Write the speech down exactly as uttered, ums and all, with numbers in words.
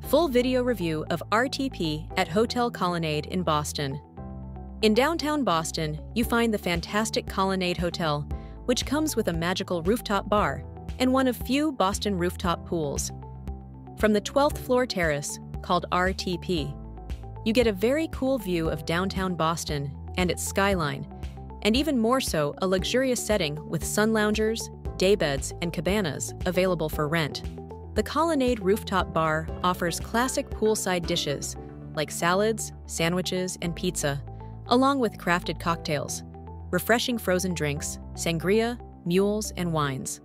Full video review of R T P at Hotel Colonnade in Boston. In downtown Boston, you find the fantastic Colonnade Hotel, which comes with a magical rooftop bar and one of few Boston rooftop pools. From the twelfth floor terrace, called R T P, you get a very cool view of downtown Boston and its skyline, and even more so, a luxurious setting with sun loungers, daybeds, and cabanas available for rent. The Colonnade Rooftop Bar offers classic poolside dishes like salads, sandwiches, and pizza, along with crafted cocktails, refreshing frozen drinks, sangria, mules, and wines.